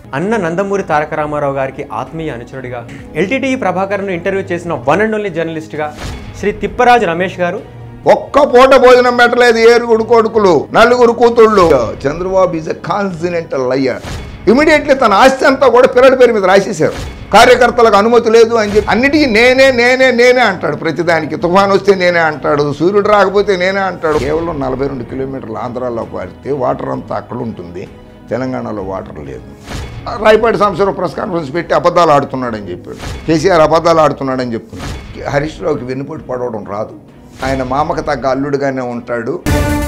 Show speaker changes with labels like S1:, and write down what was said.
S1: అన్న నందమూరి తారక రామారావు గారికి ఆత్మీయ అనుచరుడిగా, ఎల్టీటీఈ ప్రభాకర్ను ఇంటర్వ్యూ చేసిన వన్ అండ్ ఓన్లీ జర్నలిస్ట్గా శ్రీ తిప్పరాజు రమేష్ గారు
S2: ఒక్క పూట భోజనం పెట్టలేదు ఏరుగుడు కొడుకులు, నలుగురు కూతుళ్ళు. Chandrababu is a coincidental liar. Immediately తన ఆస్తి అంతా కూడా పిల్లల పేరు మీద రాసేశారు. కార్యకర్తలకు అనుమతి లేదు అని చెప్పి అన్నిటికీ నేనే నేనే నేనే అంటాడు. ప్రతిదానికి తుఫాన్ వస్తే నేనే అంటాడు, సూర్యుడు రాకపోతే నేనే అంటాడు. కేవలం 42 కిలోమీటర్లు ఆంధ్రాలో పారితే వాటర్ అంతా అక్కడ ఉంటుంది, తెలంగాణలో వాటర్ లేదు. రాయపాటి సాంబశివరావు ప్రెస్ కాన్ఫరెన్స్ పెట్టి అబద్ధాలు ఆడుతున్నాడని చెప్పాడు. కేసీఆర్ అబద్ధాలు ఆడుతున్నాడని చెప్తున్నాడు. హరీష్ రావుకి వెన్నుపోటు పడవడం రాదు. ఆయన మామకు తగ్గ అల్లుడుగానే ఉంటాడు.